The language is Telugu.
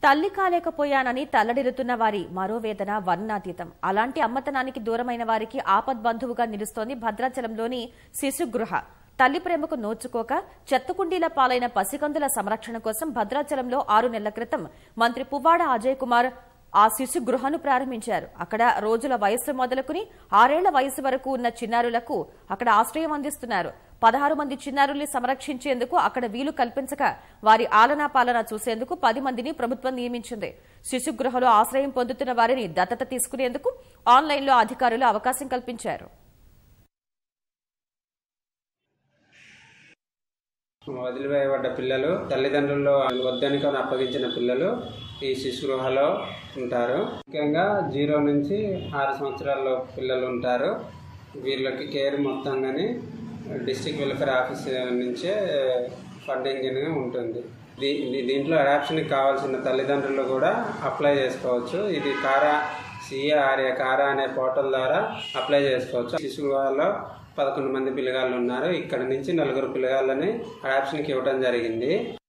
తల్లి కాలేకపోయానని తల్లడిల్లుతున్న వారి మరో వేదన వర్ణాతీతం. అలాంటి అమ్మతనానికి దూరమైన వారికి ఆపద్బంధువుగా నిలుస్తోంది భద్రాచలంలోని శిశుగృహ. తల్లి ప్రేమకు నోచుకోక చెత్తకుండీల పాలైన పసికందుల సంరక్షణ కోసం భద్రాచలంలో 6 నెలల క్రితం మంత్రి పువ్వాడ అజయ్ కుమార్ ఆ శిశుగృహను ప్రారంభించారు. అక్కడ రోజుల వయస్సు మొదలుకుని 6 ఏళ్ల వయసు వరకు ఉన్న చిన్నారులకు అక్కడ ఆశ్రయం అందిస్తున్నారు. 16 మంది చిన్నారుల్ని సంరక్షించేందుకు అక్కడ వీలు కల్పించక వారి ఆలనా పాలన చూసేందుకు 10 మందిని ప్రభుత్వం నియమించింది. శిశుగృహలో ఆశ్రయం పొందుతున్న వారిని దత్తత తీసుకునేందుకు ఆన్లైన్లో అధికారులు అవకాశం కల్పించారు. వదిలివేయబడ్డ పిల్లలు, తల్లిదండ్రులు వద్దనుకొని అప్పగించిన పిల్లలు ఈ శిశుగృహలో ఉంటారు. ముఖ్యంగా 0 నుంచి 6 సంవత్సరాల పిల్లలు ఉంటారు. వీళ్ళకి కేర్ మొత్తంగాని డిస్ట్రిక్ట్ వెల్ఫేర్ ఆఫీస్ నుంచే ఫండింగ్ ఉంటుంది. దీంట్లో అడాప్షన్కి కావాల్సిన తల్లిదండ్రులు కూడా అప్లై చేసుకోవచ్చు. ఇది కారా అనే పోర్టల్ ద్వారా అప్లై చేసుకోవచ్చు. శిశుగృహాల్లో 11 మంది పిల్లగాళ్ళు ఉన్నారు. ఇక్కడ నుంచి 4 పిల్లగాళ్ళని అడాప్షన్కి ఇవ్వడం జరిగింది.